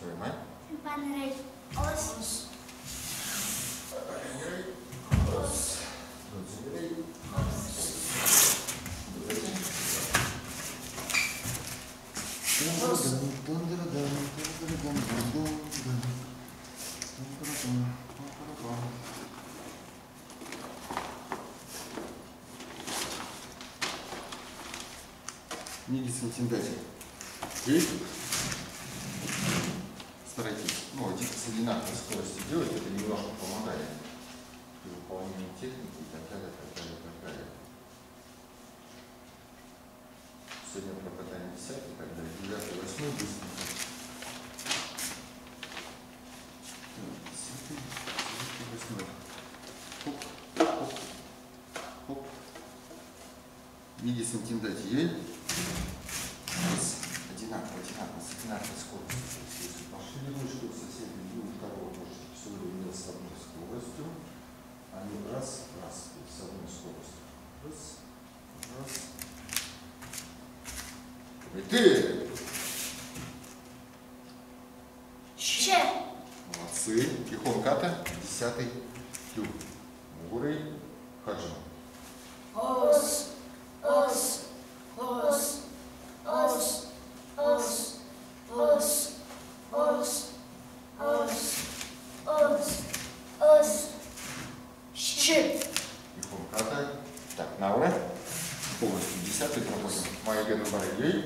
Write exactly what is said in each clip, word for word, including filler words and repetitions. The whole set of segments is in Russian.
Söyleme. Panrei. Os. Os. Книги синтендатик. Есть? Старайтесь, ну, с одинаковой скоростью делать, это немножко помогает при выполнении техники и так далее, так далее, так далее. Сегодня пропадаем десятый, тогда девятый, восьмой быстренько. Десятый, девятый, восьмой. Хоп, хоп, хоп. Книги синтендатик есть? Одинаково, одинаково, с одинаковой скоростью. Если пошли ручку в соседнюю двух второго, можете все время с одной скоростью. Они раз, раз, и с одной скоростью. Раз, раз. И ты! Че. Молодцы. Тихон ката, десятый тюк. Мугурей, хаджим. Ос. Ос. Ос. Ос. Ос. Ос. Ос. Ос. Ос. Ос. Щи. Тихон ката. Так, Наура. Полностью десятый проходим. Моя гена барагей.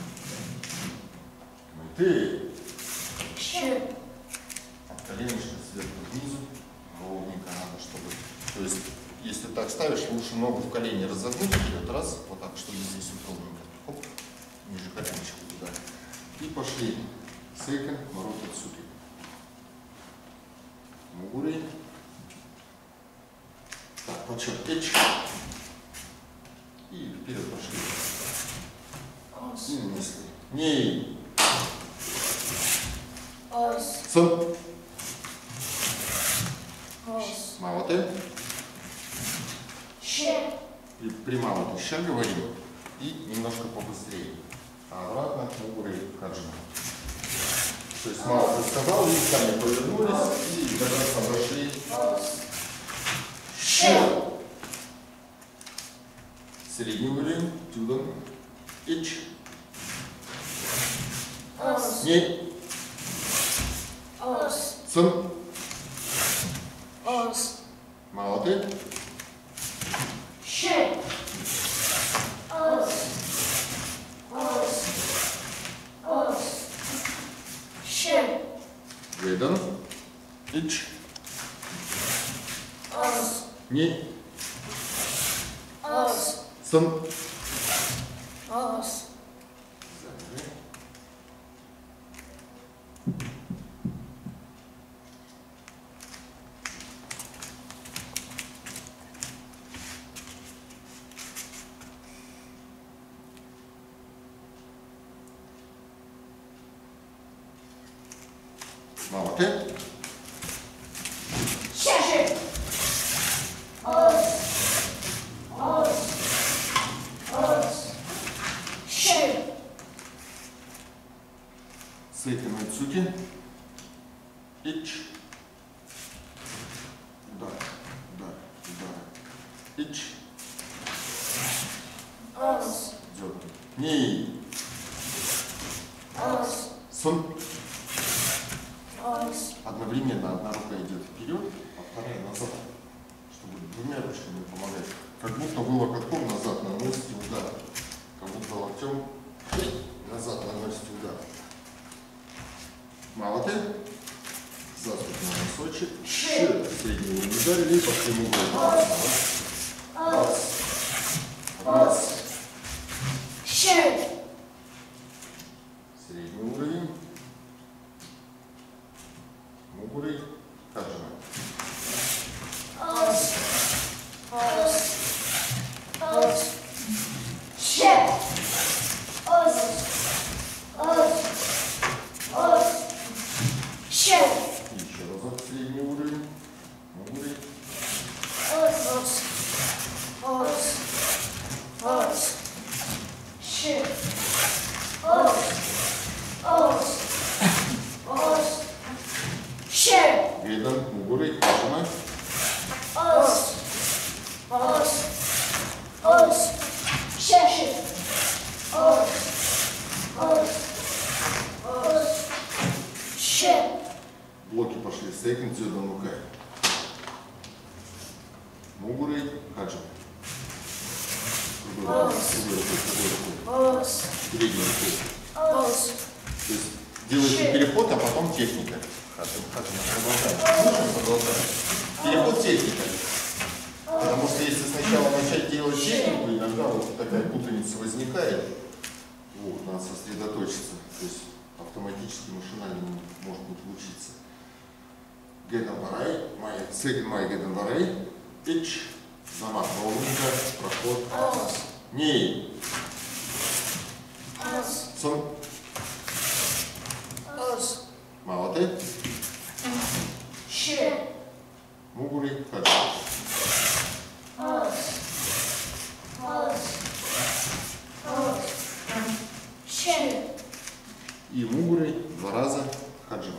И ты! Щи. От коленишка сверху внизу. Ровненько надо, чтобы... То есть, если так ставишь, лучше ногу в колени разогнуть вперед, раз, вот так, чтобы здесь вот ровненько. Хоп, ниже коленочку туда. И пошли. Сейкен, морот отсюда. Мугурей. Так, подсчет эч. И вперед пошли. Ос. И нанесли. Ней. Ос. Сон. Ос. Маваты. Щи. И примало еще говорим. И немножко побыстрее. А обратно мугурей хаджима. То есть мало рассказал, и сами повернулись и как раз подошли. Щи. Средний уровень, тюдом, ич, Ос. ней, Ос. сын, Ос. мало ты, Щи. Ос. Ос. Ос. Щи. выдан, ич, Ос. ней, Ос. сын. Ос. Мало ты, Щи. Ос. Ос. Ос. Щи. сейкен отсюда, ич, удар, удар, удар, ич, Ос. дёрнул, ней, Ос. сын. Ос. Одновременно одна рука идет вперед, а вторая назад, чтобы двумя ручками помогать. Как будто вы локотком назад наносите удар. Как будто локтем назад наносите удар. Мало ты? Засуд на носочек. Щи. Средний уровень ударили и пошли угол. Раз. Раз. Раз. Щи. Средний уровень. Мугурей. Хаджима. Ос. Ос. Ос. Щи. Ос. Ос. Ос. Щи. Еще разок средний уровень. Мугурей. Ос. Ос. Ос. Щи. Мугуры, хаджима. Другой рукой, другой рукой, другой рукой. Передней рукой. То есть делаете переход, а потом техника. Хаджима, хаджима. Продолжаем. Продолжаем. Переход техника. Потому что если сначала начать делать технику, иногда вот такая путаница возникает. Вот, надо сосредоточиться. То есть автоматически, машинально может не получиться. Геденбарай, май, сегин май геденбарай, ич, замах ровненько, проход. Ней. Сон. Молодец. Мугури, хаджима. И мугуры два раза хаджима.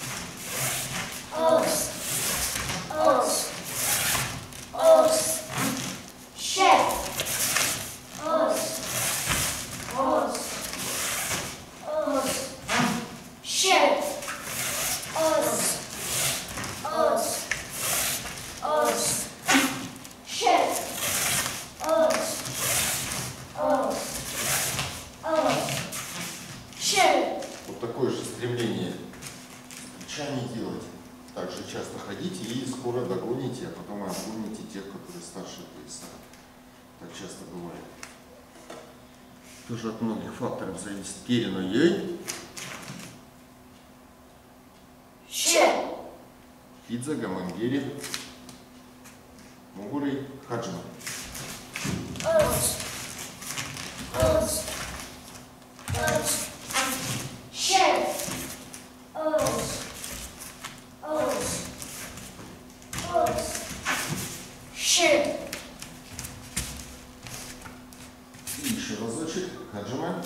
Ос, ос, ос, ще, ос, ос, ос, ще, ос, ос, ос, ще, ос, ос, ос, ще. Вот такое же стремление плечами делать. Также часто ходите и скоро догоните, а потом обгоните тех, которые старше пояса. Так часто бывает. Тоже от многих факторов зависит. Керино ей. Ще. Фидза, гамангери. Мугуры, хаджима. Ос, ос, ос, ще, ос, ос, ос, ще. И еще разочек. Хаджима.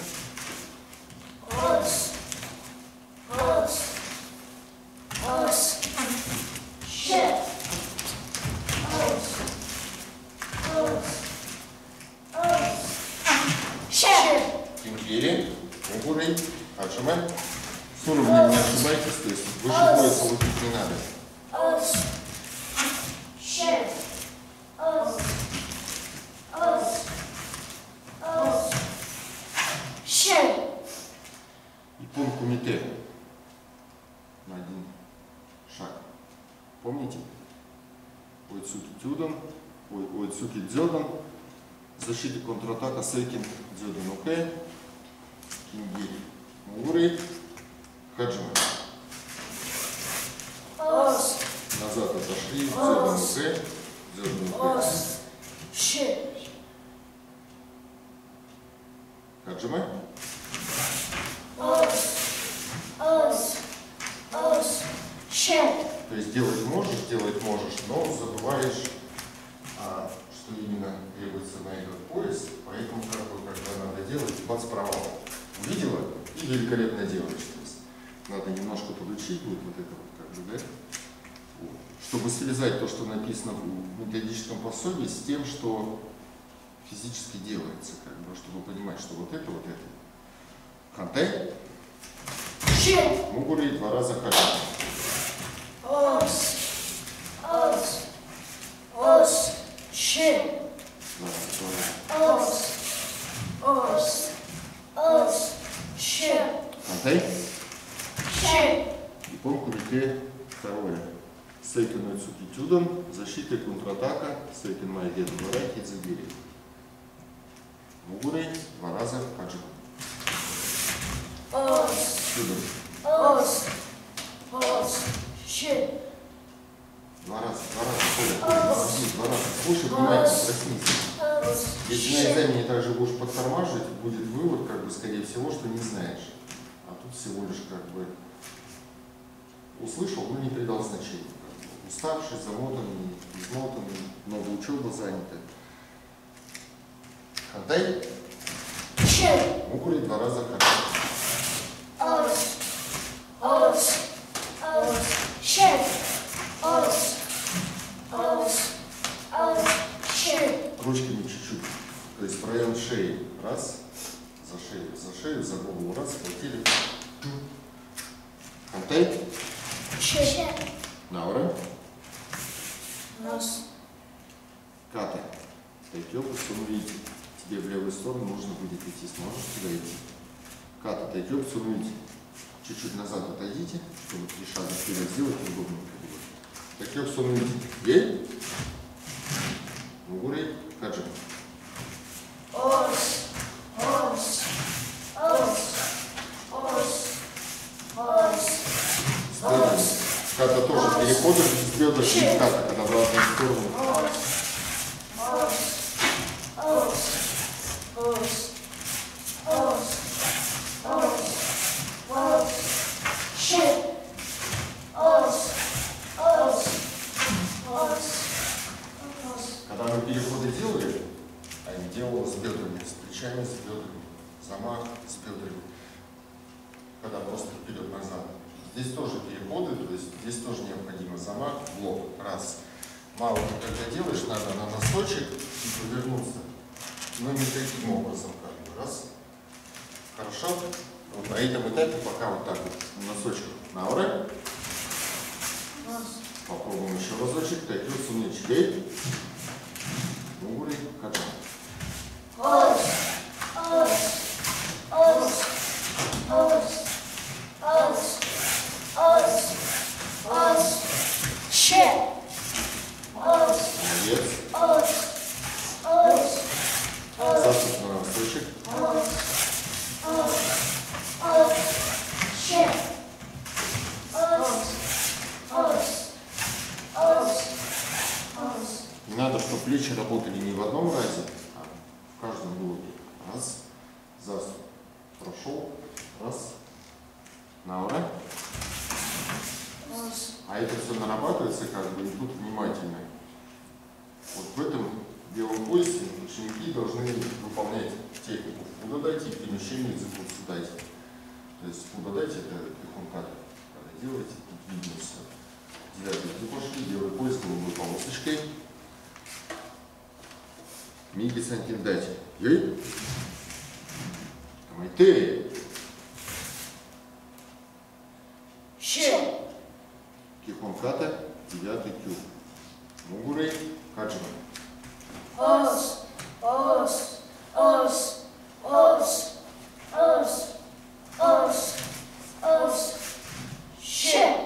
Ос, ос, ос, ще, ос, ос, ос, ще. Кимгери. Мугуры, хаджима. С уровнем не ошибайтесь, то есть выше пояса лупить не надо. Ос, ще, ос, ос, ос, ще. И пункт кумите на один шаг. Помните? Ойцуки тюдан, ой, ойцуки дзёдан, защита контратака сейкин дзёдан окей, кингири, мугуры, хаджима. Ос, Назад отошли, дзёдан окей, дзёдан окей, ос, ще. хаджима. Ос, ос, ос, ще. То есть делать можешь, делать можешь, но забываешь, а, что именно требуется на этот пояс, поэтому как бы, когда надо делать, бац, провал. Увидела и великолепно делаешь. То есть надо немножко подучить будет вот это вот, как бы, да? Вот. Чтобы связать то, что написано в методическом пособии, с тем, что физически делается, как бы, чтобы понимать, что вот это, вот это. Хантай, Ще. мугуры два раза хаджима. Ос, ос, ос, ще. Да, два раза. Ос, ос, ос, ще. Хантай. Ще. И пункт кумите второе. Сейкен ойцуки тюдан, защита и контратака, сейкен май геденбарай, хидзагири. Мугуры два раза хаджима. Ос, Тюдан. ос, ос, ще. Два раза, два раза, Коля, Коля, подожди, два раза. Слушай, внимательно, проснись. Ос, Если на экзамене также будешь подтормаживать, будет вывод, как бы, скорее всего, что не знаешь. А тут всего лишь, как бы, услышал, но не придал значения. Как бы. Уставший, замотанный, измотанный, много учеба занята. Хантай, ще. мугуры два раза хаджима. Ос, ос, ос, ще. Ос, ос, ос, ще. Ручками чуть-чуть. То есть в район шеи. Раз. За шею, за шею, за голову. Раз, схватили. Хантай. Ще. Наура. Ос, йоп, сунуите. Тебе в левую сторону нужно будет идти. Сможешь туда идти? Кат, отойдет, сунуите. Чуть-чуть назад отойдите, чтобы три шага вперед сделать удобненько было. Так йоп, сунуите. Ей? Мугурей, каджи. Ос, ос, ос, ос, ос. Ос. Ката тоже переходы с бедра и ката, когда в разные стороны. Ос, ос, ос, ос, ос, ос, ос, щит, ос, ос, ос, ос. Когда мы переходы делали, а я делал с бедрами, с плечами, с бедрами, замах с бедрами, когда просто вперед-назад. Здесь тоже переходы, то есть здесь тоже необходимо замах, блок, раз. Мало ты когда делаешь, надо на носочек и повернуться. Но не таким образом, как бы, раз. Хорошо? Вот на этом этапе пока вот так вот, носочек на ура. Попробуем еще разочек, так вот сунуть ей. Угли, качан. Ос, ос, ос, ос, ос, ос, ос, щит, ос, Молодец. ос, ос, ос, Заступ на носочек. ос, ос, ос, щит, ос, ос, ос, ос. Не надо, чтобы плечи работали не в одном разе, а в каждом блоке. Раз, заступ. Прошел. Раз. На ура. А это все нарабатывается как бы, и тут внимательно. Вот в этом белом поясе ученики должны выполнять технику удадайте и перемещение языку судайте. То есть удадайте это пихунката. Когда делаете, тут видно все. Девятый пошли, белый пояс голубой полосочкой. Миги сантиндати. Ей. Камайте. Щит, Кихунката, девятый кюб. Мугурей, каджима. ос, ос, ос, ос, ос, ос, ос, щит.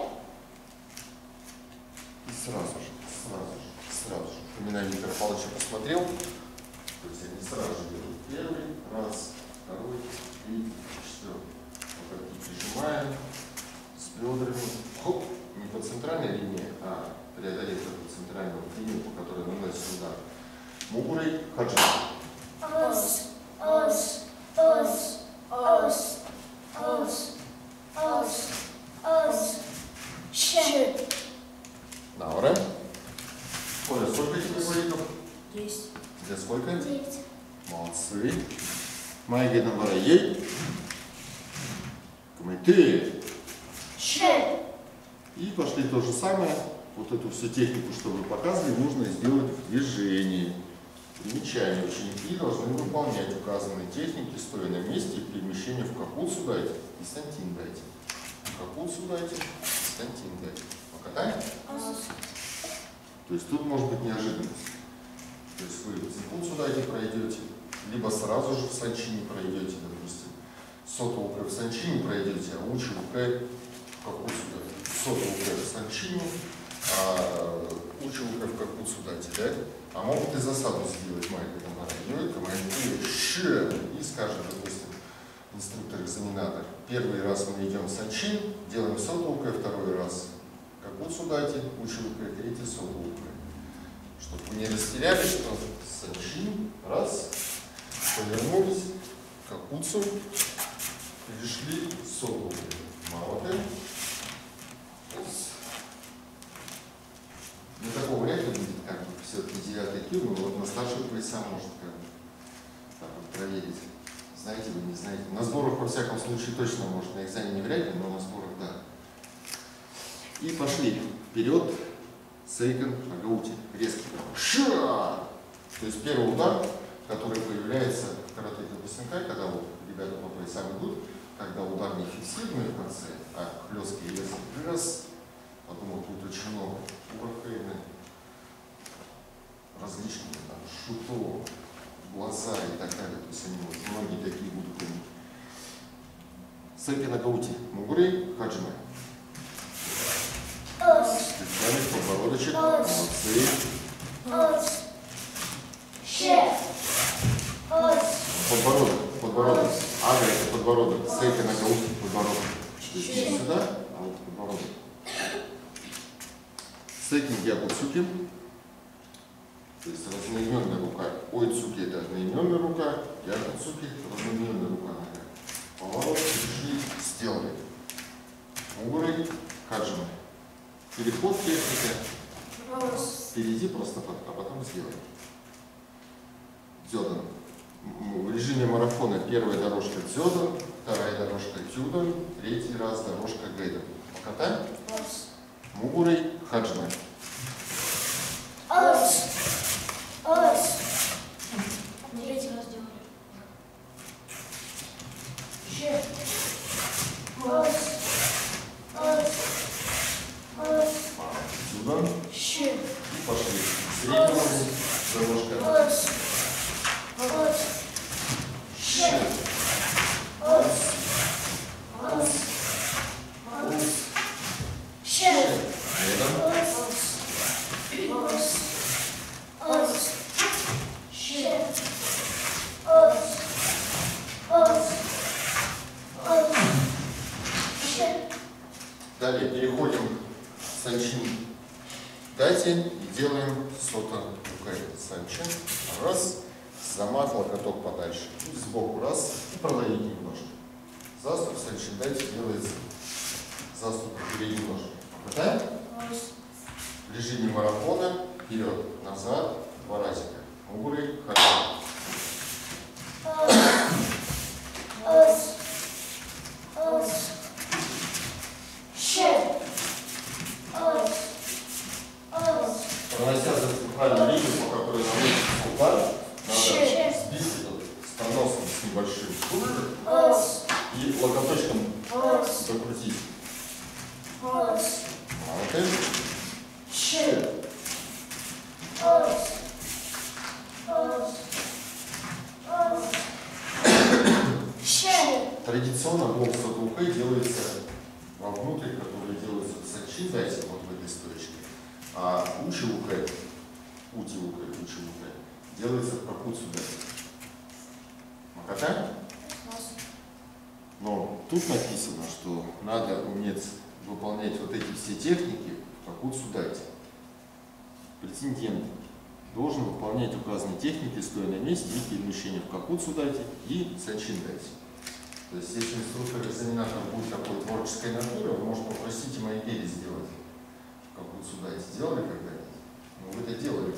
И сразу же, сразу же, сразу же. Упоминание Виктора Павловича посмотрел. То есть они сразу же берут первый, раз, второй, третий, четвертый. Вот так прижимаем с бедрами. Хоп, не по центральной линии, а преодолев эту центральную линию, по которой наносится удар. Мугурей, хаджи. Ос, ос, ос, ос, ос, ос, ос, щит. Наура. Оля, сколько тебе говорит? Есть. Где сколько? Девять. Молодцы. Майги на ей. Комменты. Щит. И пошли то же самое. Вот эту всю технику, что вы показывали, нужно сделать в движении. Примечание. Ученики должны выполнять указанные техники, стоя на месте и перемещение в капуцу дайте и сантин дайте. В капуцу дайте, сантин дайте. Покатаем? Ос. То есть тут может быть неожиданность. То есть вы цикл сюда эти пройдете, либо сразу же в санчине пройдете, допустим. Сото укэ в санчине пройдете, а учи укэ в капуцу дайте. Сото укэ в санчине, а учи укэ в капуцу дайте, да? А могут и засаду сделать майка там пройдет, командир ше, и скажет, допустим, инструктор-экзаменатор. Первый раз мы идем в санчин, делаем сото укэ, второй раз капуцу дайте, учи укэ, третий сото укэ. Чтобы вы не растерялись, что санчин, раз, повернулись, капуцу, перешли в сото укэ. Молодцы. Ну, такого вряд ли будет, как бы, все-таки девятый кюб, но вот на старших поясах может как бы так вот проверить. Знаете вы, не знаете. На сборах, во всяком случае, точно, может, на экзамене вряд ли, но на сборах, да. И пошли вперед, сейкен, агаути, резкий. Ша! То есть первый удар, который появляется в карате Капусенкай, когда вот ребята по поясам идут, когда удар не фиксированный в конце, а хлесткий резкий раз. Подумал, тут очень много уровней различных, там, шутов, Цепи на гаути. Мугурей, хаджимай. Ос. Специальный подбородочек. Ос. Молодцы. Ос. Ше. Ос. Подбородок, подбородок. Ага, это подбородок. Цепи на гаути, подбородок. То есть не сюда, а вот подбородок. Секинг якуцуки. То есть разноименная рука. Ойцуки это одноименная рука. Якуцуки разноименная рука. Поворот, пришли, сделали. Мугурей, хаджимай. Переход техники. Ос. Впереди просто, а потом сделай. Дзёдан. В режиме марафона первая дорожка дзёдан, вторая дорожка тюдан, третий раз дорожка гэйдан. Покатай. Ос. Мугурей, хаджимай. Ос. Ос. Третий раз делали. Ше. Ос. Ос. Ос. Тюдан. Ше. И пошли. Средняя дорожка. Ос. Ос. Ше. Ос. Ос. Ос. Ше. Гэйдан. Ос. Ос. Ше. Ос. Ос. Ос. Ше. Далее переходим к санчин дайте и делаем сота рукой. Санчин. Раз. Замах, локоток подальше. И сбоку раз. И проловить немножко. Заступ санчин дайте делается. Заступ впереди немножко. Попытаем? В режиме марафона. Вперед, назад. Два разика. Мугурей, хаджимай. Ос. Ос. Ше. Ос. Ос. Пронося центральную линию, по которой наносится удар, надо Ше. сбить этот с наносом с небольшим. Ос. И локоточком Ос. закрутить. Ос. Молодец. Ше. Ос. Ос. Ос. Ше. Традиционно бокс от рукой делается вовнутрь, который делается в санчин, дайте вот в этой стоечке. А учи рукой, ути рукой, учи рукой, делается в какую сюда. Макатай? Но тут написано, что надо уметь выполнять вот эти все техники в какую сюдайте. Претендент должен выполнять указанные техники, стоя на месте, и перемещение в какую дайте и санчин дайте. То есть, если инструктор-экзаменатор будет такой творческой натуры, он может попросить и мои перья сделать. Какую дайте. Сделали когда-нибудь? Ну, вы это делали,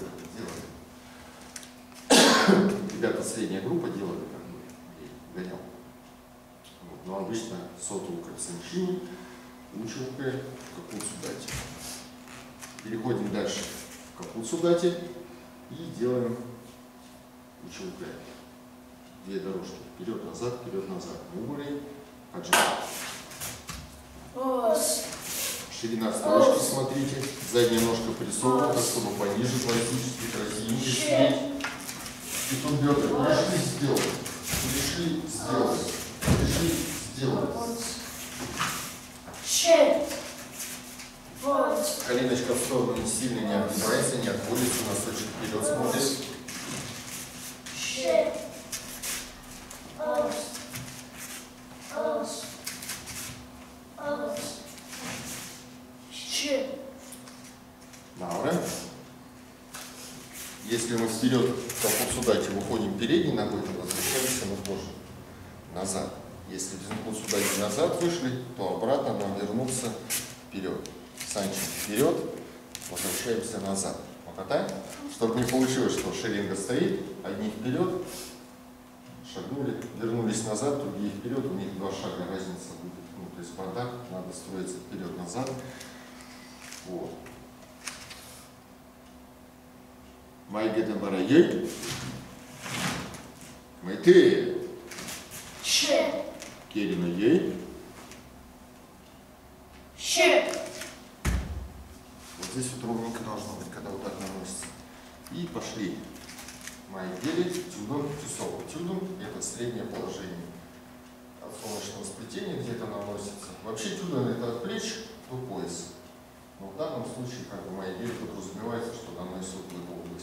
как делали. Ребята, средняя группа делали, как бы, гонял. Вот. Но обычно сотовую как санчини, училкой какую дайте. Переходим дальше в какую дайте и делаем училкой. Две дорожки. Вперед-назад, вперед-назад. Мугурей, хаджимай. Ос. Ширина строчки, смотрите. Задняя ножка прессована, так, чтобы пониже классически, красивенько сидеть. И тут бедра. Пришли, сделали. Пришли, сделали. Пришли, сделали. Ше. Ос. Коленочка в сторону не сильно не отгибается, не отводится, носочек вперед смотрит. Ше. Ос. Ос. Ос. Ше. Добре. Если мы вперед, как вот сюда, выходим передней ногой, то возвращаемся мы тоже назад. Если вот сюда и назад вышли, то обратно нам вернуться вперед. Санчин вперед, возвращаемся назад. Покатай, чтобы не получилось, что шеренга стоит, одни вперед, шагнули, вернулись назад, другие вперед, у них два шага разница будет. Ну, то есть бардак, надо строиться вперед-назад. Вот. Майгеда барайей. Майтея. Ше. Керина ей. Ше. Вот здесь вот ровненько должно быть, когда вот так наносится. И пошли. Мои дели, тюдон, тюсовка. Тюдон – это среднее положение подсолнечного сплетения где-то наносится. Вообще тюден это от плеч до пояса. Но в данном случае, как бы, моей идее подразумевается, что наносится в эту область.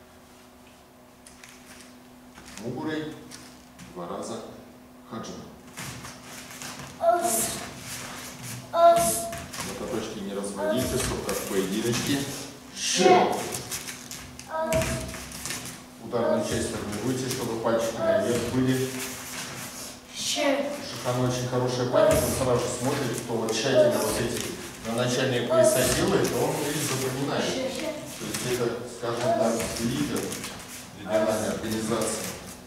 Мугурей два раза хаджима. Ос. Ос. Ноготочки не разводите, чтобы как в поединочке. Ш. Ос. Ударную часть формируйте, чтобы пальчики наверх были. Ш. Шихан очень хорошая память, он сразу же смотрит, кто вот тщательно вот эти на начальные пояса делает, то он их запоминает. То есть это, скажем так, лидер региональной организации.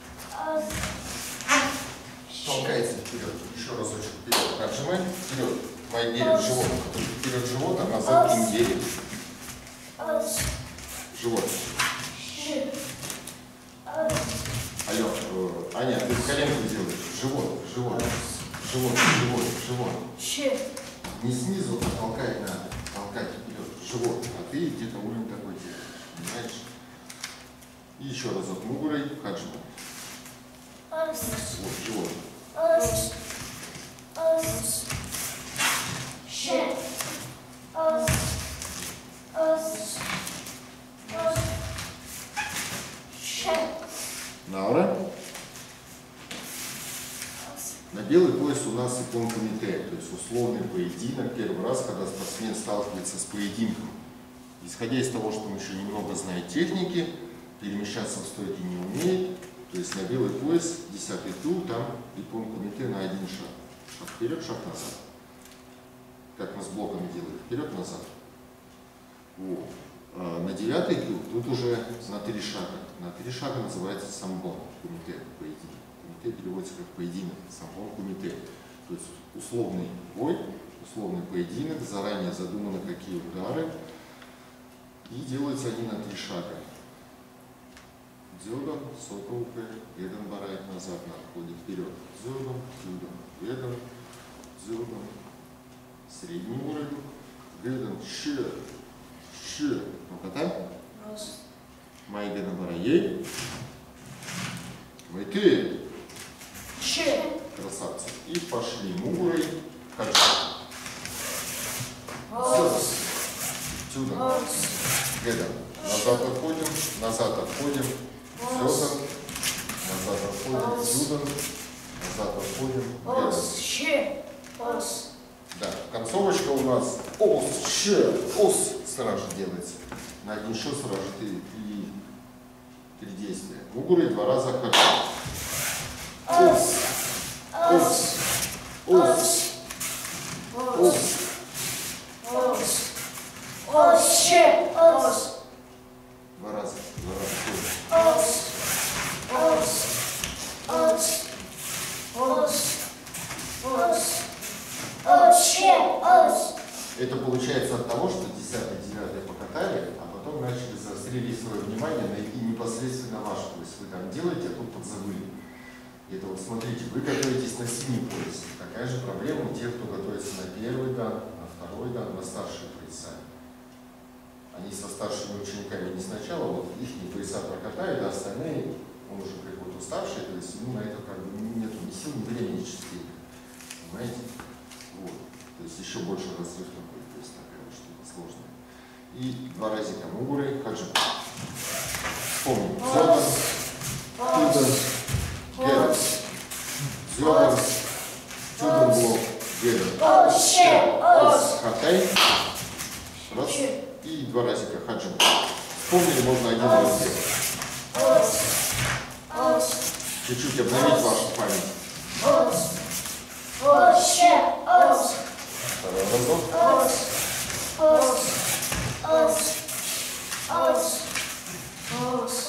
Толкается вперед, еще разочек вперед, отжимай, вперед, мои делим живот, вперед живот, а назад им делим. Живот. Алло, э, Аня, ты коленку делаешь, живот, живот, живот, живот, живот. Не снизу, а толкать надо, толкать вперед, живот, а ты где-то уровень такой делаешь, понимаешь? И еще разок мугурей, хаджима. Вот, живот. Ос. Ос. Ше. Ос. Ос. Ос. Ше. Наура. На белый пояс у нас икон комитет, то есть условный поединок, первый раз, когда спортсмен сталкивается с поединком. Исходя из того, что он еще немного знает техники, перемещаться в стойке не умеет, то есть на белый пояс, десятый тур, там икон комитет на один шаг. Шаг вперед, шаг назад. Как мы с блоками делаем, вперед-назад. Вот. А на девятый тур тут уже на три шага. На три шага называется самбон, комитет, поединок. Комитет переводится как поединок, самбон, комитет. То есть условный бой, условный поединок, заранее задумано, какие удары. И делаются они на три шага. Дзюдом, соколка, ведом барает назад, отходит вперед. Дзюдом, дзюдом, ведом, дзюдом. Средний уровень. Ведом, ше, ше. Ну-ка там. Май ведом барает. Майты. Ше. Красавцы. И пошли мугурой. Хаджи. Ос. Дзюдом. Ос. Ведом. Назад отходим, назад отходим. Дзюдом. Назад отходим. Дзюдом. Назад отходим. Ведом. Ос. Ше. Ос. Да, концовочка у нас ос, ше, ос сразу же делается. На один счет сразу же три, три, три действия. Мугурей два раза хаджи. Ос. Ос. Ос, ос, Ос. Ос. Ше. Ос. два раза, два раза ходим. Ос. Ос. Ос. Ос. Ос. Ос. Ше. Ос. Это получается от того, что десятый, девятый покатали, а потом начали заострили свое внимание на и непосредственно ваш. То есть вы там делаете, а тут подзабыли. Это вот смотрите, вы готовитесь на синий пояс. Такая же проблема у тех, кто готовится на первый дан, на второй дан, на старшие пояса. Они со старшими учениками не сначала вот их пояса прокатают, а остальные, он уже какой-то уставший, то есть ему на это как бы нету ни сил, ни времени чистить. Понимаете? Вот. То есть еще больше разрыв такой, то есть такая вот штука сложная. И два разика мугурей, хаджи. Вспомним. Дзёдан, тюдан, ведом. Дзёдан, тюдан, блок, ведом. Ос. Ше. Ос. Хатай. Раз. И два разика хаджи. Вспомнили, можно один раз сделать. Ос. Ос. Чуть-чуть обновить вашу память. Ос. Ос. Ше. Ос. Второй разок. Ос. Ос. Ос. Ос. Ос.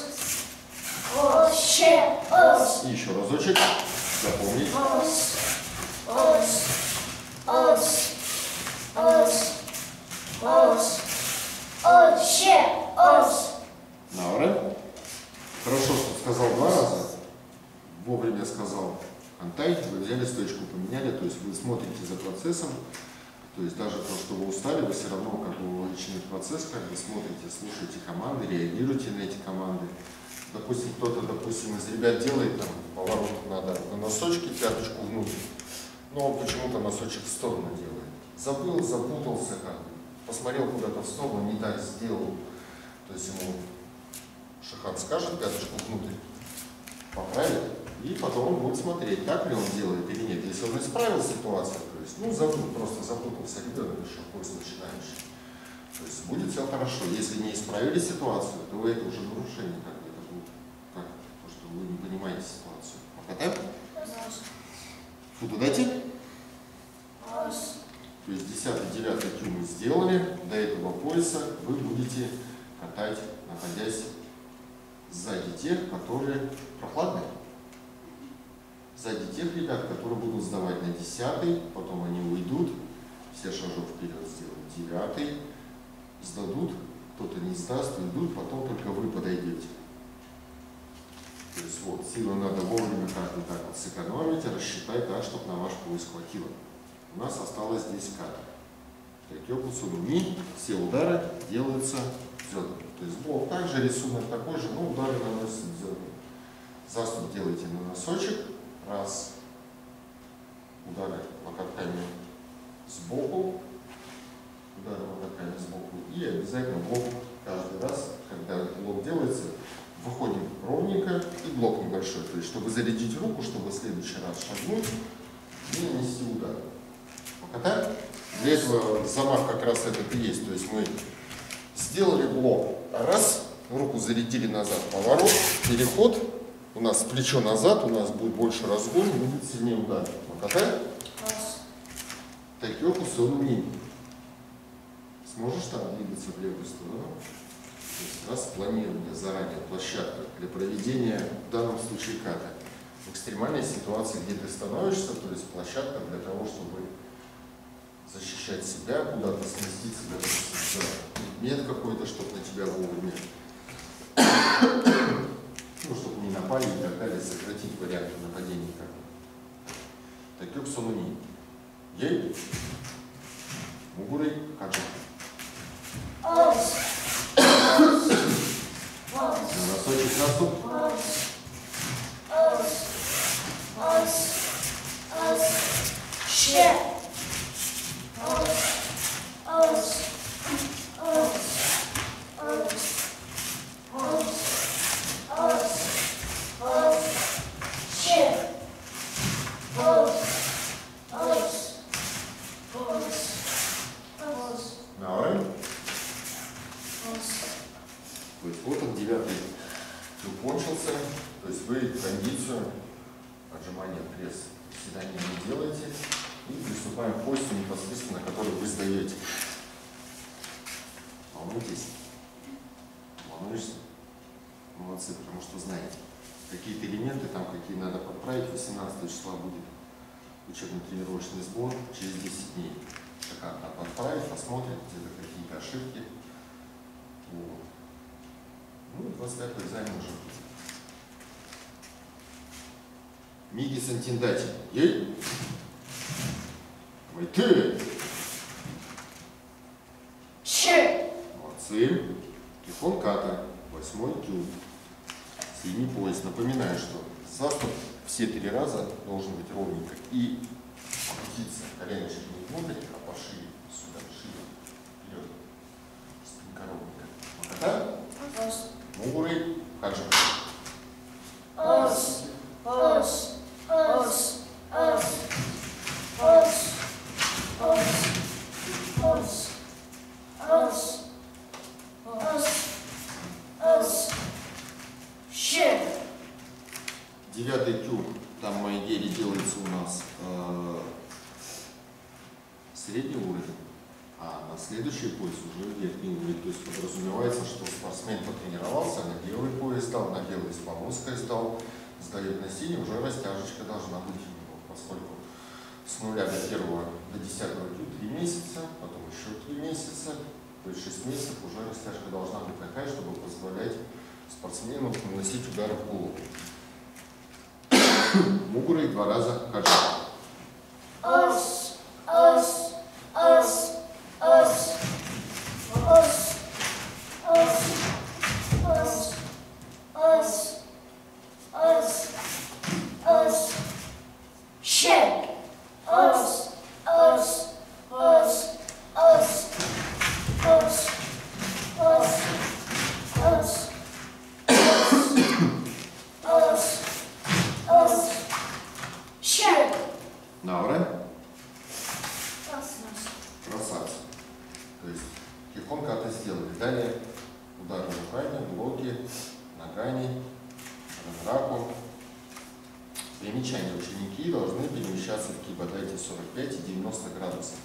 Ос. Ше. Ос. И еще разочек. Запомнить. Ос. Ос. Ос. Ос. Ос. Ос. Ше. Ос. Наура. Хорошо, что сказал два раза. Вовремя сказал Антай. Вы взяли стоечку, поменяли. То есть вы смотрите за процессом. То есть даже то, что вы устали, вы все равно как бы вовлечены в процесс, как бы смотрите, слушаете команды, реагируете на эти команды. допустим, кто-то, допустим, из ребят делает, там, поворот надо на носочки, пяточку внутрь, но он почему-то носочек в сторону делает. Забыл, запутался, как бы, посмотрел куда-то в сторону, не так сделал. То есть ему Шихан скажет, пяточку внутрь, поправит, и потом он будет смотреть, так ли он делает или нет. Если он исправил ситуацию, то есть, ну, забыл, просто запутался ребенок еще, поезд начинающий. То есть будет все хорошо. Если не исправили ситуацию, то это уже нарушение, как бы это будет. Как? Потому что вы не понимаете ситуацию. Покатаем? Фото дайте. То есть десятый, девятый кю мы сделали. До этого пояса вы будете катать, находясь сзади тех, которые прохладные. Сзади тех ребят, которые будут сдавать на десятый, потом они уйдут, все шажок вперед сделают девятый, сдадут, кто-то не сдаст, уйдут, потом только вы подойдете. То есть вот, силу надо вовремя как-то так вот сэкономить, рассчитать так, чтобы на ваш пояс хватило. У нас осталось здесь ката. Тайкёку Судуми, все удары делаются дзёдо. То есть блок также, рисунок такой же, но удары наносятся дзёдо. Заступ делаете на носочек. Раз. Удары локотками сбоку. Удары локотками сбоку. И обязательно блок каждый раз, когда блок делается, выходим ровненько и блок небольшой. То есть, чтобы зарядить руку, чтобы в следующий раз шагнуть и нанести удар. Покатаем? Для этого замах как раз этот и есть. То есть мы сделали блок. Раз. Руку зарядили назад. Поворот. Переход. У нас плечо назад, у нас будет больше разгон, будет сильнее удар. Покатай. Тайкёку Судуми. Сможешь там двигаться в левую сторону? То есть раз планирование заранее, площадка для проведения, в данном случае ката. В экстремальной ситуации, где ты становишься, то есть площадка для того, чтобы защищать себя, куда-то сместиться, допустим, предмет какой-то, чтобы на тебя вовремя. Ну, чтобы не напали и так далее, сократить варианты нападения. Тайкёку Судуми. Ей. Мугурей. Каджи. Носочек заступ. Ще. То есть вот он, девятый кончился, то есть вы кондицию отжимания пресс приседания не делаете и приступаем к поясу непосредственно, который вы сдаете. Волнуйтесь? Волнуешься? Молодцы, потому что знаете, какие-то элементы там, какие надо подправить. восемнадцатого числа будет учебно-тренировочный сбор через десять дней. Так, а подправить, посмотрим, где-то какие-то ошибки. Вот. Ну, двадцать пятый экзамен уже будет. Миги Сантиндати. Ей! Майты! Че. Молодцы. Кихон ката. Восьмой кю. Синий пояс. Напоминаю, что заступ все три раза должен быть ровненько. И опуститься коленочек не внутрь, а пошире. Сюда, шире. Вперед. Спинка ровненько. Маката? Мугурей. Хаджи. Ос. Ос. Ос. Ос. Ос. Ос. Ос. Ос. Ос. Ос. Ще. Девятый кю. Там в Майгере делается у нас э, средний уровень. А на следующий пояс уже верхний уровень. То есть подразумевается, что спортсмен потренировался, на белый пояс сдал, на белый с полоской сдал, сдает на синий, уже растяжечка должна быть у него, поскольку с нуля до первого до десятого кю три месяца, потом еще три месяца, то есть шесть месяцев уже растяжка должна быть такая, чтобы позволять спортсмену наносить удары в голову. Мугурей два раза хаджи. Ос. Ос. Ос. Ос. Ос. Ос. Ос. Ос. удары руками, блоки, ногами, разраку. Примечание: ученики должны перемещаться в кибадайте сорок пять и девяносто градусов.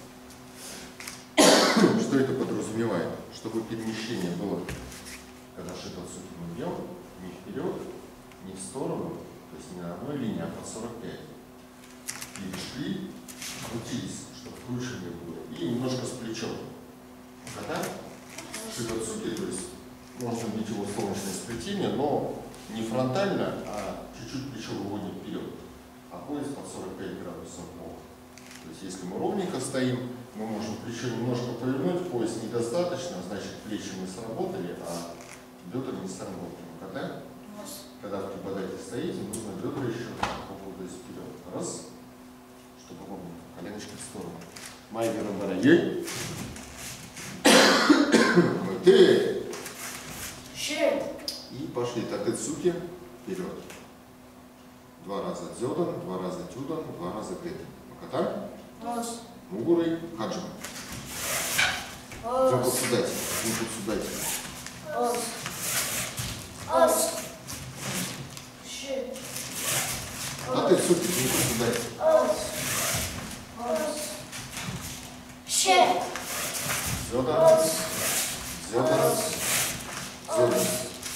Что это подразумевает? Чтобы перемещение было, когда шитоцуки мы бьем, не вперед, не в сторону, то есть не на одной линии, а по сорок пять. Перешли, крутились, чтобы вкручивание было, и немножко с плечом. Когда шитоцуки, то есть можно бить его в солнечное сплетение, но не фронтально, а чуть-чуть плечо выводим вперед, а пояс под сорок пять градусов бок. То есть если мы ровненько стоим, мы можем плечо немножко повернуть, пояс недостаточно, значит плечи мы сработали, а бедра не сработали. Когда? Когда в кибадате стоите, нужно бедра еще попробовать вперед. Раз, чтобы ровненько, коленочки в сторону. Майвера барайей. Мы и пошли такэцуки вперед. Два раза дзёдан, два раза тюдан, два раза гэты. Маката. Мугуры, хаджима. Зюнку судайте, зюнку судайте. Такэцуки, зюнку судайте. Дзёдан, дзёдан, дзёдан.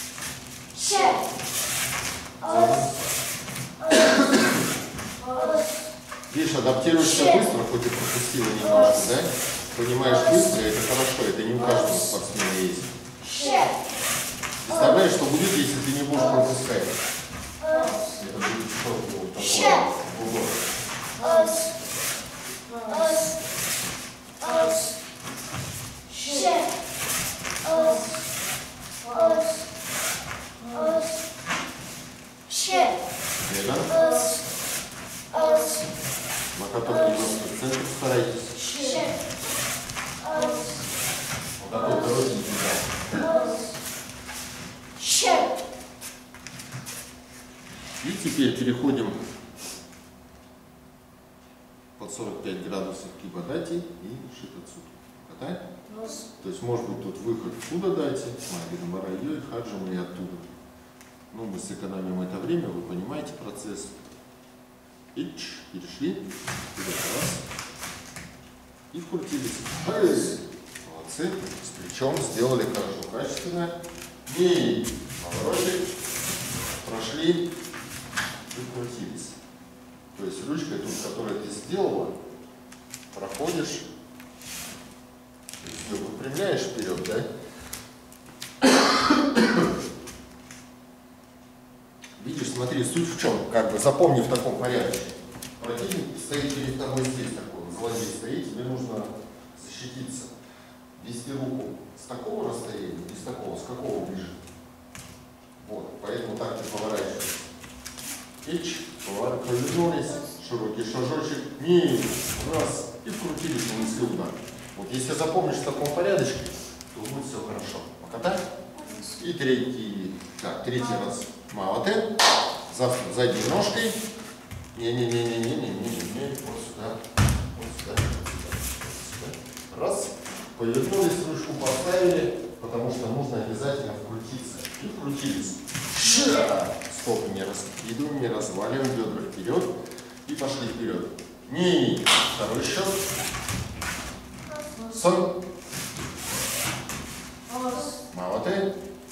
Видишь, адаптируешься быстро, хоть и пропустила немножко, да? Понимаешь быстро, это хорошо, это не у каждого спортсмена есть. Представляешь, что будет, если ты не будешь пропускать? Это будет что-то вот такое. Макаток немножко в центр старайтесь. Вот такой коротенький, да. И теперь переходим под сорок пять градусов кибадати и шитоцуки. Катай? То есть может быть тут выход куда дайте, майгина барайой, хаджима и оттуда. Ну, мы сэкономим это время, вы понимаете процесс. Ич, перешли, раз, и вкрутились. Молодцы, с плечом сделали хорошо, качественно. И поворотик, прошли и вкрутились. То есть ручкой, тут, которую ты сделала, проходишь, ее выпрямляешь вперед, да? Видишь, смотри, суть в чем, как бы запомни в таком порядке. Противник стоит перед тобой здесь такой, злодей стоит, тебе нужно защититься. Вести руку с такого расстояния, без такого, с какого ближе. Вот, поэтому так ты поворачиваешься. Ич, повернулись, широкий шажочек, низ, раз, и вкрутились на мысли удар. Вот если запомнишь в таком порядочке, то будет все хорошо. Покатай. И третий, так, третий раз. Маоте. Завтра задней ножкой. Не-не-не-не-не-не-не-не. Вот сюда. Вот сюда. Вот сюда. Раз. Повернулись, ручку поставили, потому что нужно обязательно вкрутиться. И вкрутились. Ша! Стоп, не раскидываем, не разваливаем бедра вперед. И пошли вперед. Ни. Второй счет. Сон. Маоте.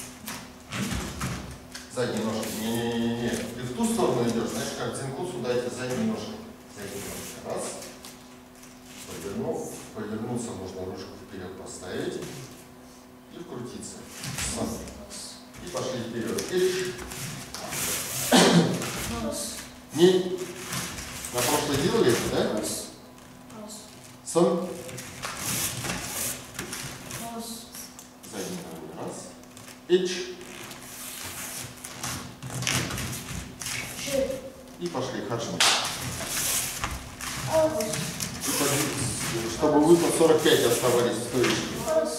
Задней ножкой. Не-не-не-не. Ты в ту сторону идешь, знаешь, как дзинкусу дайте задней ножкой. Задней ножкой. Раз. Повернул. Повернуться можно ручку вперед поставить. И вкрутиться. И пошли вперед. Не. На прошлое делали это, да? Сон. Задний ногой. Раз. Ич. И пошли, хаджима. Чтобы вы по сорок пять оставались в стоечке.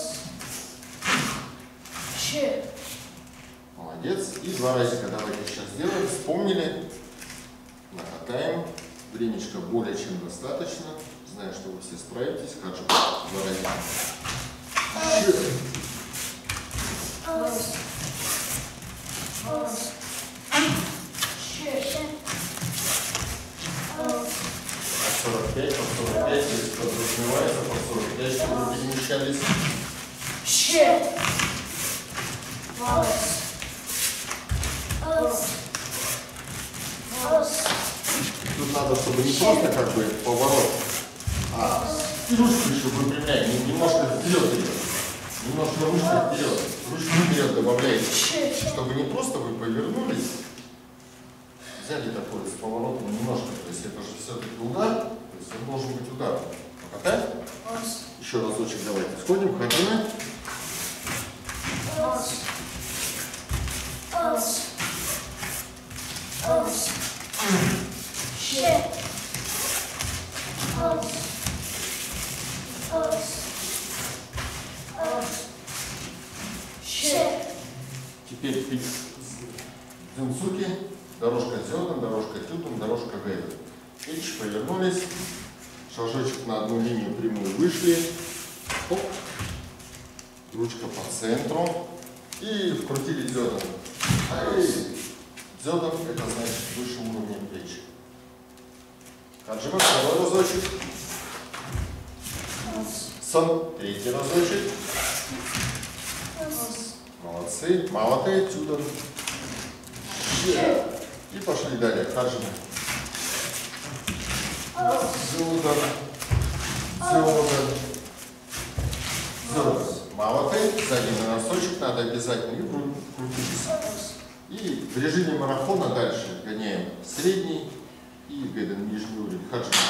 Молодец. И два разика давайте сейчас сделаем. Вспомнили. Накатаем. Времечко более чем достаточно. Знаю, что вы все справитесь. Хаджима. Два разика. ос, ос, ще, ос, По сорок пять, по сорок пять, если подразумевается, по сорок пять, чтобы вы перемещались. ще, ос, ос, ос, Тут надо, чтобы не просто как бы поворот, а и ручку еще выпрямляем, не- немножко вперед ее. Немножко ручку вперед. Ручку вперед добавляете. ще, Чтобы не просто вы повернулись, взяли такой с поворотом немножко, то есть это же все-таки удар, то есть он должен быть удар. Покатай. ос, Еще разочек давайте. Сходим, ходим. ос, ос, ос, ще, ос, ос, ос, ще, Теперь дзюнцуки, дорожка дзёдан, дорожка тютун, дорожка гэйден. Ич, повернулись, шажочек на одну линию прямую вышли, оп, ручка по центру и вкрутили дзёдан. Ай, дзёдан это значит выше уровня плеч. Хаджима, второй разочек. ос, Сон, третий разочек. ос, Молодцы, молотые, тюдан. Ще. И пошли далее. Хаджима. Дзюдан. Дзюдан. Дзюдан. Молотые, задний носочек надо обязательно и кру- крутитесь. ос, И в режиме марафона дальше гоняем средний и гэйден нижний уровень. Хаджима.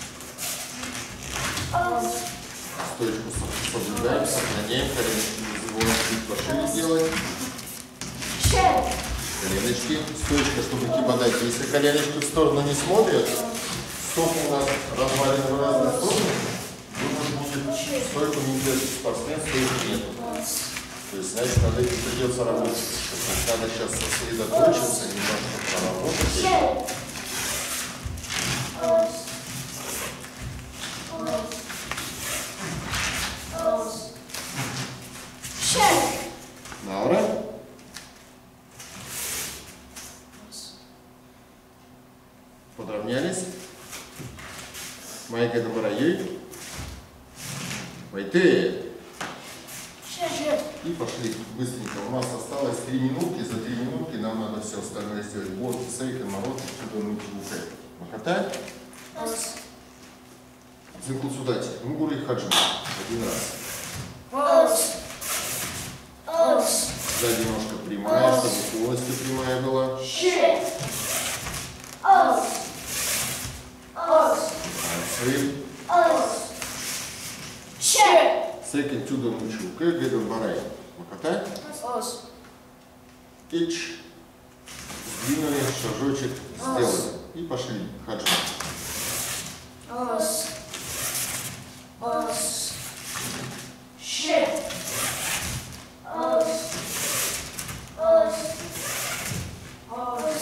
ос, Стоечку со- соблюдаем, сохраняем, коленочки не забываем чуть пошире делать. ще, Коленочки, стоечка, чтобы кибадать. Если коленочки в сторону не смотрят, стопы у нас развалены в разные стороны, вывод будет стойку не держит спортсмен, стойки нет. ос, То есть, значит, над этим придется работать. То есть, надо сейчас сосредоточиться, немножко проработать. ще, ос, ос, ос, ще, Наура. Подравнялись. Майка Доброей. Войти. ще, И пошли быстренько. У нас осталось три минутки. За три минутки нам надо все остальное сделать. Вот, сейка, мороз, сюда, нути, ушей. Макатай. ос, Цинкл судати. Мугури хаджим. Один раз. ос, ос, Сзади ножка прямая, чтобы полностью прямая была. ще, ос, ос, Молодцы. ос, ще, Секонд тюда нучу. Кэ гэдэн барай. Макатай. ос, Ич. Сдвинули, шажочек сделали. И пошли. Хаджим. ос, ос, ще, ос, ос, ос,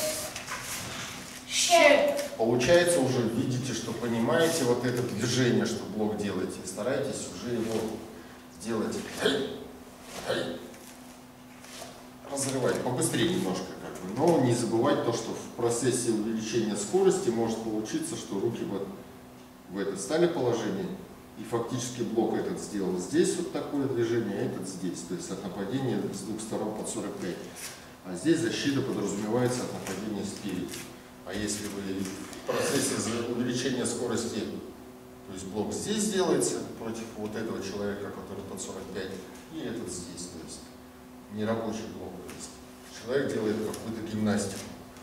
ще, Получается уже, видите, что понимаете вот это движение, что блок делаете. Старайтесь уже его делать. Хей, хей. Разрывать побыстрее немножко, как бы. Но не забывать то, что в процессе увеличения скорости может получиться, что руки вот в это стали положение, и фактически блок этот сделал здесь вот такое движение, а этот здесь. То есть от нападения с двух сторон под сорок пять. А здесь защита подразумевается от нападения спереди. А если вы в процессе увеличения скорости, то есть блок здесь делается против вот этого человека, который под сорок пять, и этот здесь, то есть нерабочий блок. То есть человек делает какую-то гимнастику.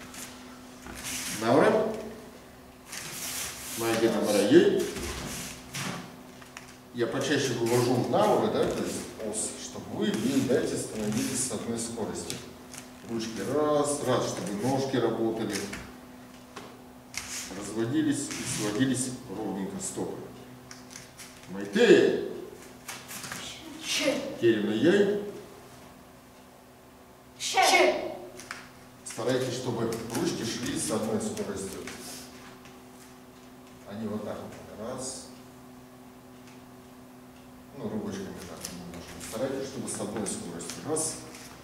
Наура. Майя Намараей. Я почаще вывожу в науры, да, то есть ос, чтобы вы, вы дайте становились с одной скоростью. Ручки раз, раз, чтобы ножки работали. Разводились и сводились ровненько стопы. Майте. ще, Керена яй. ще, Старайтесь, чтобы ручки шли с одной скоростью. Они вот так вот. Раз. Ну, рубочками так немножко. Старайтесь, чтобы с одной скоростью. Раз.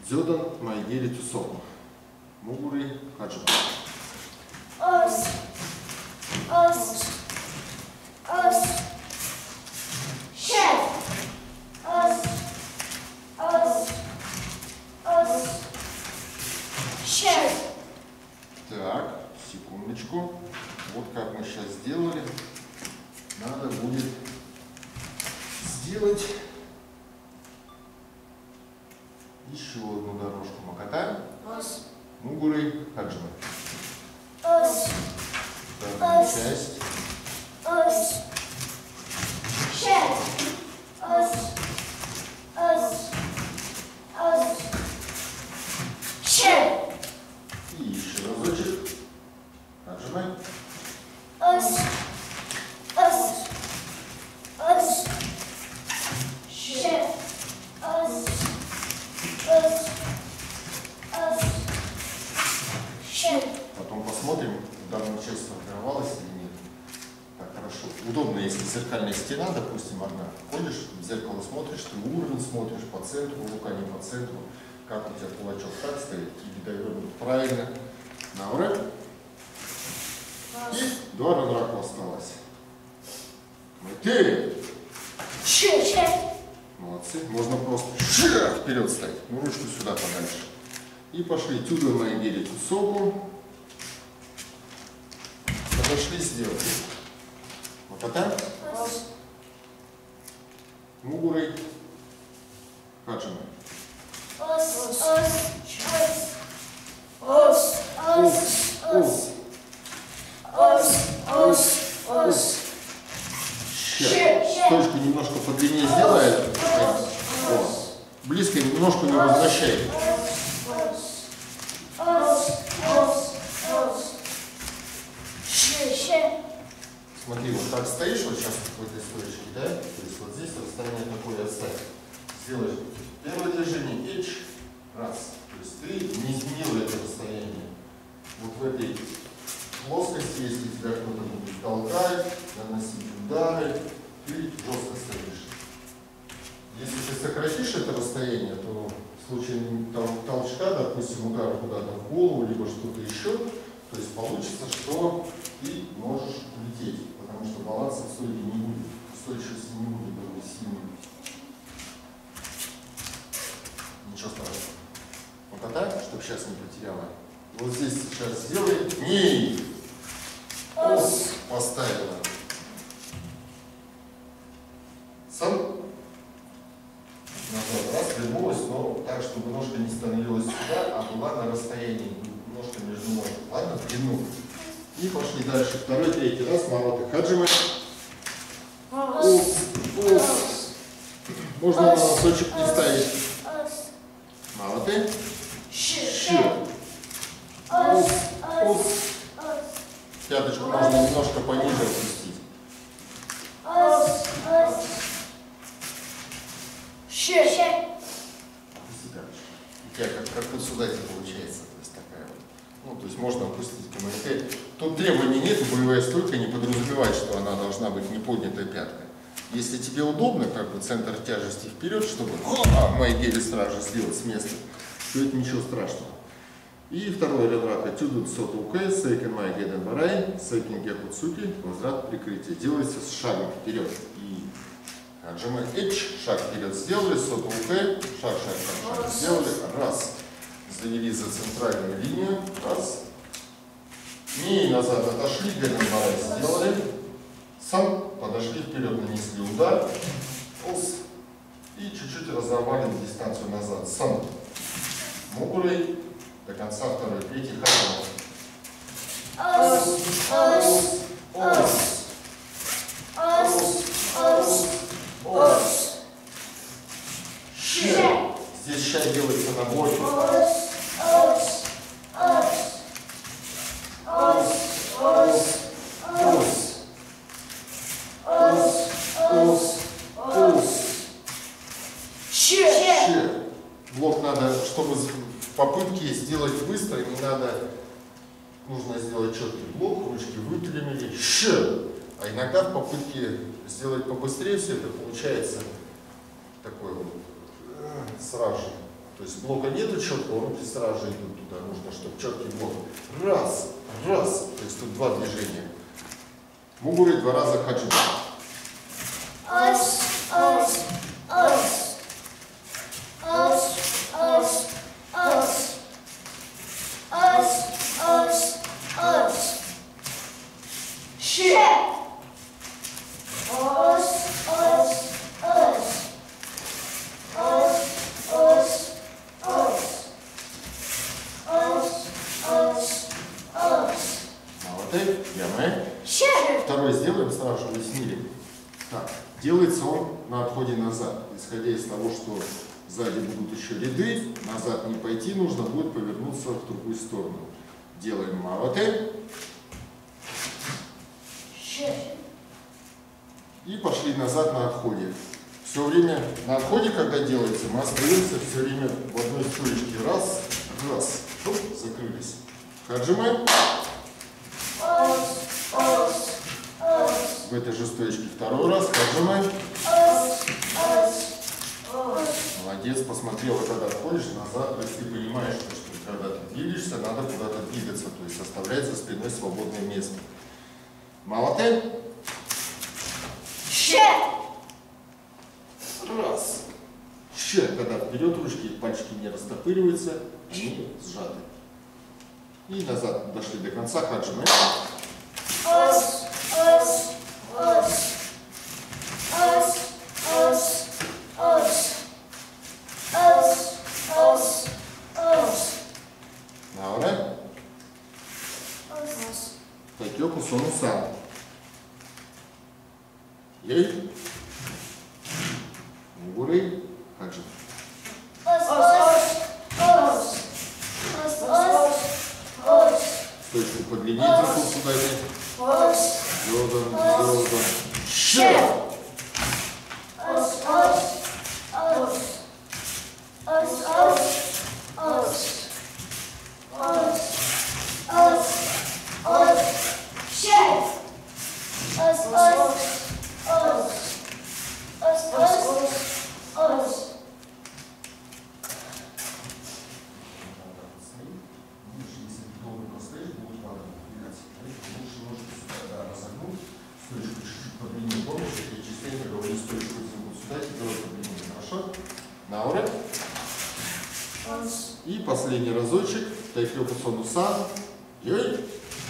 Дзёдан майгери тусоку. Мугуры хаджима. Ос. Ос. Ос. Ще. Ос. Ос. Ос. Ще. Так, секундочку. Вот как мы сейчас сделали. Надо будет сделать еще одну дорожку. Макатаем. Ос. Мугуры хаджима. Ос. Вторая часть. Ос. Ще. Ос. Ос. Ос. Ще. И еще разочек. Хаджима. Ос. Ос. Ос. Ще. Ос. Ос. Ос. Ще. Потом посмотрим, данная часть сформировалась или нет. Так, хорошо. Удобно, если зеркальная стена, допустим, одна. Ходишь, в зеркало смотришь, ты уровень смотришь по центру, рука не по центру. Как у тебя кулачок так стоит, или довернут правильно. На ура. И два ранраку осталось. Ты. Ще. Ще. Молодцы. Можно просто ша, вперед ставить. Ну, ручку сюда подальше. И пошли. Тюда майгери тусоку. Подошли, сделали. Макатаем. Ос. Мугуры хаджима. Ос. Ос. Ос. Ос. Ос. Ос. Ос. Ос. Сейчас. Точку немножко подлиннее сделай. О. Близко немножко не возвращай. Ос. Ос. Ос. Ос. Ще. Ще. Смотри, вот так стоишь, вот сейчас в этой стоечке, да? То есть вот здесь расстояние такое оставь. Сделаешь первое движение, эч, раз. То есть ты не изменил это расстояние. Вот в этой плоскости, если тебя кто-то будет толкать, наносить удары, ты жестко стоишь. Если ты сократишь это расстояние, то в случае тол- толчка, допустим, удара куда-то в голову, либо что-то еще, то есть получится, что ты можешь улететь, потому что баланса в стойке не будет, устойчивости не будет такой сильной. Ничего страшного. Вот так, чтобы сейчас не потеряла. Вот здесь сейчас сделай. Не. Ос. Поставила. Сам. Назад. Раз, вернулась, но так, чтобы ножка не становилась сюда, а была на расстоянии. Ножка между ног. Ладно, в длину. И пошли дальше. Второй, третий раз. Мороты хаджима. Ос. Ос. Можно на носочек не ставить. Ос. Мороты. Ще. Ще. Ос. Ос. Ос. Пяточку можно немножко пониже опустить. Ос. Ос. Ще. Ще. Опусти пяточку. У тебя как, как вот сюда это получается. То есть такая вот. Ну, то есть можно опустить КМТ. Тут требований нет, боевая стойка не подразумевает, что она должна быть не поднятая пятка. Если тебе удобно, как бы центр тяжести вперед, чтобы а, майгери сразу сделать с места, то это ничего страшного. И второй рядрака тюдун соту укэ, сейкен майгеден барай, сейкен гекуцуки, возврат прикрытия. Делается с шагом вперед. И хаджима эч, шаг вперед сделали, соту укэ, шаг, шаг, шаг, шаг сделали, раз. Завели за центральную линию, раз. И назад отошли, геден барай сделали. Сам подошли вперед, нанесли удар. Ос. И чуть-чуть разорвали дистанцию назад. Сам. Мугурой. До конца второй, третий хаджима. Ос. Ос. Ос. Ос. Ос. Ос. Ще. Здесь ща делается набор. Ос. Ос. Ос. Ос. Ос. Ос. Ос. Ос. Ос. Ще. Ще. Блок надо, чтобы в попытке сделать быстро, не надо, нужно сделать четкий блок, ручки выпрямили. Ще. А иногда в попытке сделать побыстрее все это получается такой вот э, сразу же. То есть блока нету четкого, руки сразу же идут туда. Нужно, чтобы четкий блок. Раз, раз. То есть тут два движения. Мугуры два раза хаджима. Ос, ос, ос. Ос, ос, ос. Ос, ос, ос. Ще. Ос, ос, ос. Ос, ос, ос. Ос, ос, ос. Молодец. Яме. Ще. Второй сделаем сразу, чтобы уяснили. Так, делается он на отходе назад. Исходя из того, что сзади будут еще ряды, назад не пойти, нужно будет повернуться в другую сторону. Делаем мавате. Ще. И пошли назад на отходе. Все время на отходе, когда делается, мы остаемся все время в одной стоечке. Раз, раз. Оп, закрылись. Хаджима. Ос, ос, ос. В этой же стоечке второй раз. Хаджима. Ос, ос, ос. Молодец, посмотрела, когда отходишь назад. То есть ты понимаешь, что когда ты двигаешься, надо куда-то двигаться. То есть оставлять за спиной свободное место. Молодец. Ще. Раз. Ще, когда вперед ручки, пальчики не растопыриваются, они сжаты. И назад дошли до конца, хаджима. Ос, ос, ос. Ос, ос, ос. Ос, ос, ос. Наура. Ос. Тайкёку сонусан. Ей. Мугуры. Хаджима. Ос, ос, ос. Ос, ос, ос. Стойку подлиннее, траху сюда иди. Ос. Йодан, йодан. Ще. Ос, ос, ос. Ос, ос, ос. Ос, ос, ос. Ще. Ос, ос, ос. Ос, ос, ос. Если ты долго простоишь, будет надо двигаться. Лучше ножки сюда разогнуть, стоечку чуть-чуть подлиннее. Помнишь, я частенько говорю, стоечку вот сюда, теперь подлиннее. Хорошо? Наура. Ос. И последний разочек. Тайкёку сонусан. Йой.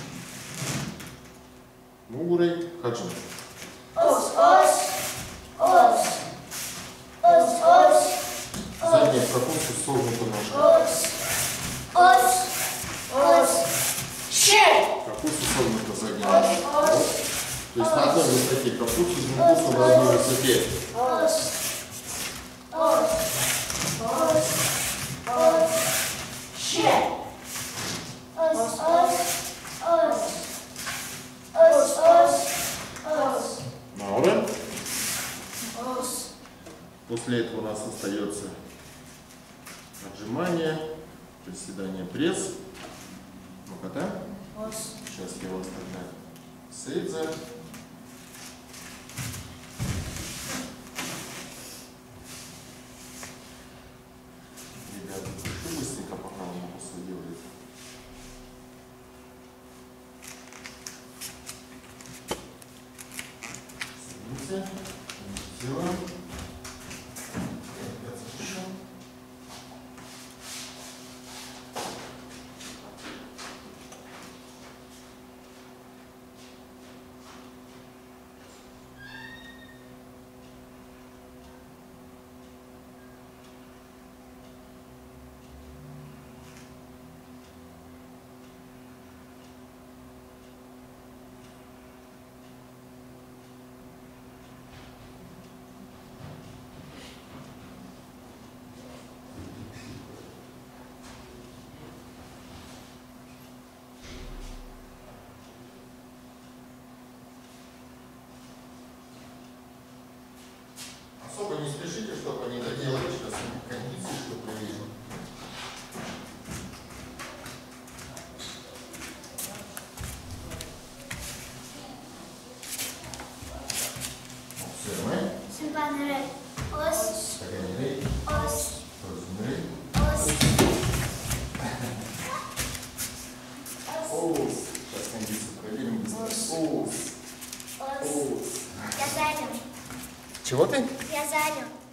Мугурей. Хаджима. Ос, ос, ос. Ос, ос, Задняя в пропуску согнута ножка. ос. Ос, ос. Ще. Пропуску согнута задняя ножка. Ос, Вот. То есть на одной высоте пропуску с гнутом на одной высоте. ос. Ос. Ос. Ос. Ще. Ос, ос, ос. Ос, ос, ос. Наура. Ос. После этого у нас остается отжимание, приседание, пресс. Ну-ка, да? Ос. Сейчас я вас тогда сейдзе. Ребята, еще быстренько пока вы могу все делать. Садимся, делаем. Особо не спешите, чтобы они доделали сейчас кондицию, чтобы вы видели. Observe. Simpanere. Os. Taganirei. Os. Prosunirei. Os. Ос. Сейчас кондицию проверим быстро. Ос. Ос. Я занят. Чего ты? Я занят.